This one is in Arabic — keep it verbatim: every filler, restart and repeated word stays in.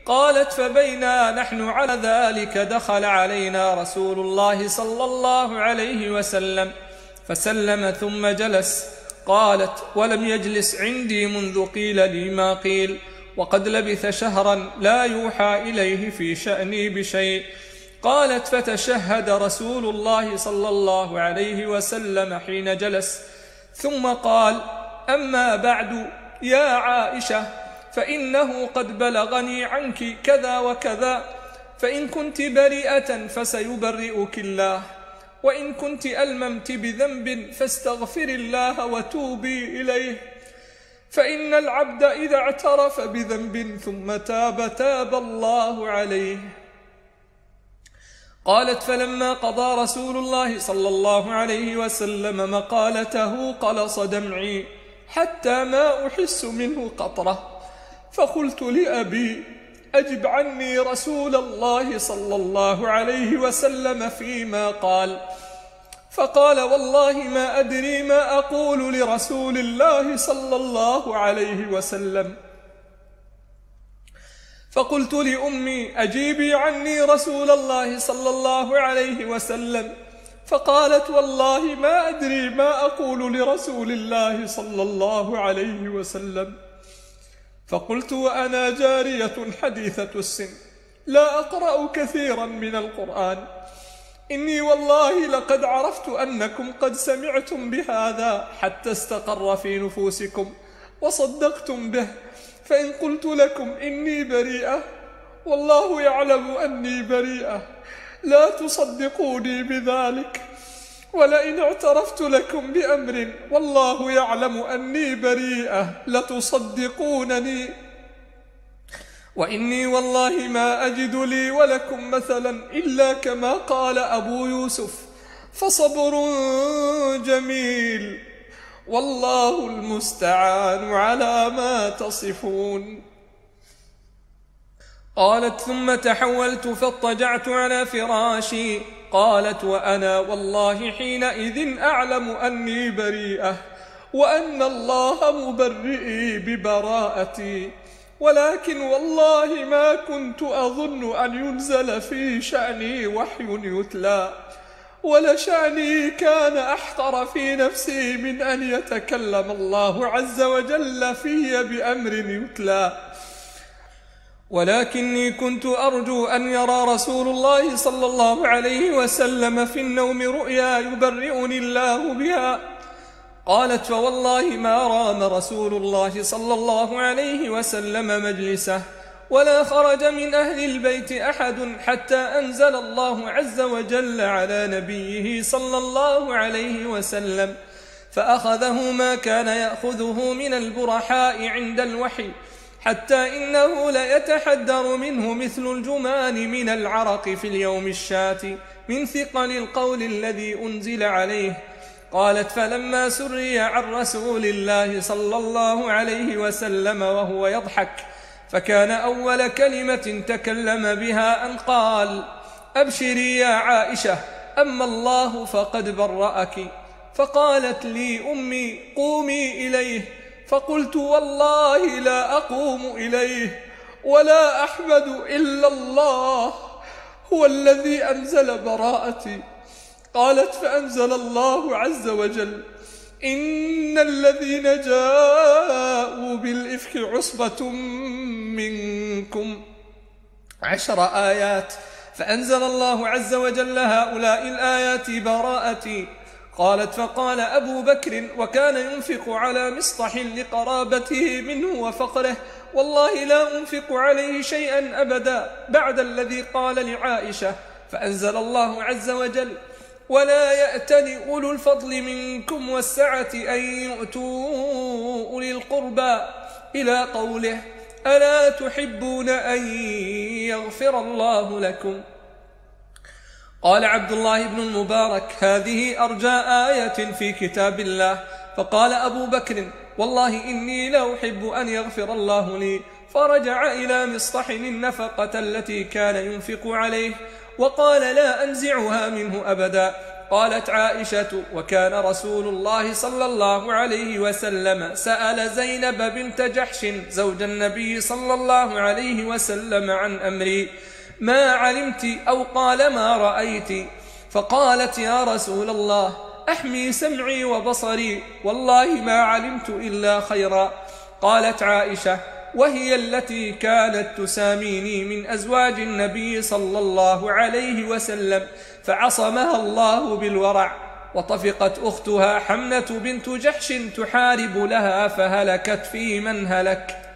قالت: فبينا نحن على ذلك دخل علينا رسول الله صلى الله عليه وسلم فسلم ثم جلس. قالت: ولم يجلس عندي منذ قيل لي ما قيل، وقد لبث شهرا لا يوحى إليه في شأني بشيء. قالت: فتشهد رسول الله صلى الله عليه وسلم حين جلس، ثم قال: أما بعد يا عائشة، فإنه قد بلغني عنك كذا وكذا، فإن كنت بريئة فسيبرئك الله، وإن كنت ألممت بذنب فاستغفر الله وتوبي إليه، فإن العبد إذا اعترف بذنب ثم تاب تاب الله عليه. قالت: فلما قضى رسول الله صلى الله عليه وسلم مقالته قلص دمعي حتى ما أحس منه قطرة، فقلت لأبي: أجب عني رسول الله صلى الله عليه وسلم فيما قال. فقال: والله ما أدري ما أقول لرسول الله صلى الله عليه وسلم. فقلت لأمي: أجيبي عني رسول الله صلى الله عليه وسلم. فقالت: والله ما أدري ما أقول لرسول الله صلى الله عليه وسلم. فقلت وأنا جارية حديثة السن لا أقرأ كثيرا من القرآن: إني والله لقد عرفت أنكم قد سمعتم بهذا حتى استقر في نفوسكم وصدقتم به، فإن قلت لكم إني بريئة والله يعلم أني بريئة لا تصدقوني بذلك، ولئن اعترفت لكم بأمر والله يعلم أني بريئة لتصدقونني، وإني والله ما أجد لي ولكم مثلا إلا كما قال أبو يوسف: فصبر جميل والله المستعان على ما تصفون. قالت: ثم تحولت فاضطجعت على فراشي. قالت: وأنا والله حينئذ أعلم أني بريئة وأن الله مبرئي ببراءتي، ولكن والله ما كنت أظن أن ينزل في شأني وحي يتلى، ولشأني كان أحقر في نفسي من أن يتكلم الله عز وجل في بأمر يتلى، ولكني كنت أرجو أن يرى رسول الله صلى الله عليه وسلم في النوم رؤيا يبرئني الله بها. قالت: فوالله ما رام رسول الله صلى الله عليه وسلم مجلسه ولا خرج من أهل البيت أحد حتى أنزل الله عز وجل على نبيه صلى الله عليه وسلم، فأخذه ما كان يأخذه من البرحاء عند الوحي، حتى إنه ليتحدر منه مثل الجمان من العرق في اليوم الشاتي من ثقل القول الذي أنزل عليه. قالت: فلما سري عن رسول الله صلى الله عليه وسلم وهو يضحك، فكان أول كلمة تكلم بها أن قال: أبشري يا عائشة، أما الله فقد برأك. فقالت لي أمي: قومي إليه. فقلت: والله لا أقوم إليه ولا أحمد إلا الله، هو الذي أنزل براءتي. قالت: فأنزل الله عز وجل: إن الذين جاءوا بالإفك عصبة منكم، عشر آيات. فأنزل الله عز وجل هؤلاء الآيات براءتي. قالت: فقال أبو بكر وكان ينفق على مصطح لقرابته منه وفقره: والله لا أنفق عليه شيئا أبدا بعد الذي قال لعائشة. فأنزل الله عز وجل: ولا يأتل أولو الفضل منكم والسعة أن يؤتوا أولي القربى إلى قوله: ألا تحبون أن يغفر الله لكم. قال عبد الله بن المبارك: هذه أرجى آية في كتاب الله. فقال أبو بكر: والله إني لا أحب أن يغفر الله لي. فرجع إلى مصطح النفقة التي كان ينفق عليه وقال: لا أنزعها منه أبدا. قالت عائشة: وكان رسول الله صلى الله عليه وسلم سأل زينب بنت جحش زوج النبي صلى الله عليه وسلم عن أمري ما علمت أو قال ما رأيت، فقالت: يا رسول الله أحمي سمعي وبصري، والله ما علمت إلا خيرا. قالت عائشة: وهي التي كانت تساميني من أزواج النبي صلى الله عليه وسلم، فعصمها الله بالورع. وطفقت أختها حمنة بنت جحش تحارب لها فهلكت في من هلك.